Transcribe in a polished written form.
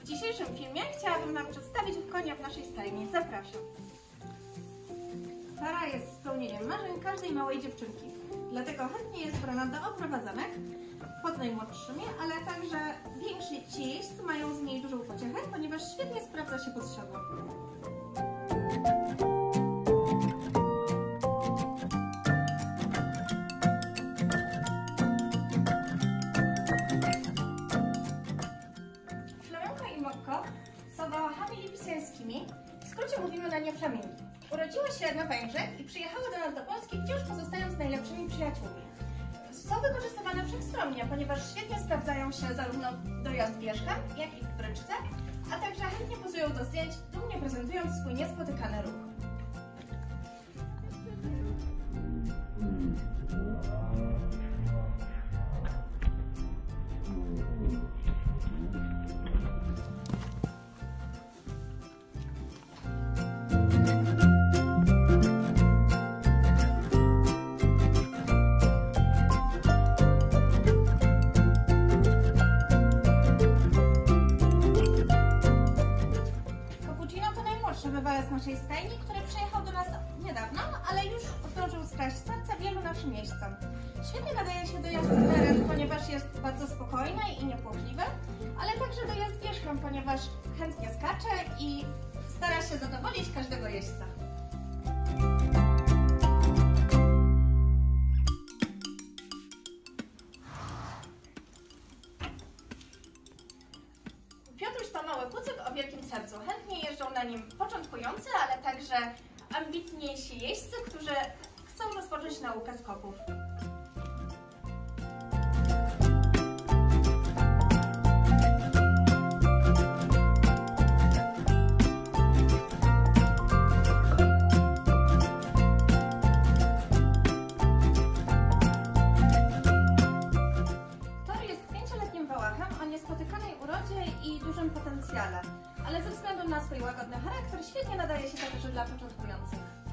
dzisiejszym filmie chciałabym Wam przedstawić konia w naszej stajni. Zapraszam. Para jest spełnieniem marzeń każdej małej dziewczynki. Dlatego chętnie jest brana do oprowadzanek pod najmłodszymi, ale także więksi ci jeźdźcy mają z niej dużą pociechę, ponieważ świetnie sprawdza się pod siodłem. Flamenko i Mokko są wałachami lipiziańskimi. W skrócie mówimy na nie flamingi. Urodziły się na Węgrzech i przyjechały do nas do Polski, wciąż pozostając najlepszymi przyjaciółmi. Są wykorzystywane wszechstronnie, ponieważ świetnie sprawdzają się zarówno do jazd wierzchem, jak i w bryczce, a także chętnie pozują do zdjęć, dumnie prezentując swój niespotykany ruch. Bywa z naszej stajni, który przyjechał do nas niedawno, ale już zdążył skraść serca wielu naszym jeźdźcom. Świetnie nadaje się do jazdy teren, ponieważ jest bardzo spokojny i niepłochliwy, ale także do jazd wierzchem, ponieważ chętnie skacze i stara się zadowolić każdego jeźdźca. Piotruś to mały kucyk o wielkim sercu. Chętnie jeżdżą na nim początkujący, ale także ambitniejsi jeźdźcy, którzy chcą rozpocząć naukę skoków. Wałachem o niespotykanej urodzie i dużym potencjale, ale ze względu na swój łagodny charakter świetnie nadaje się także dla początkujących.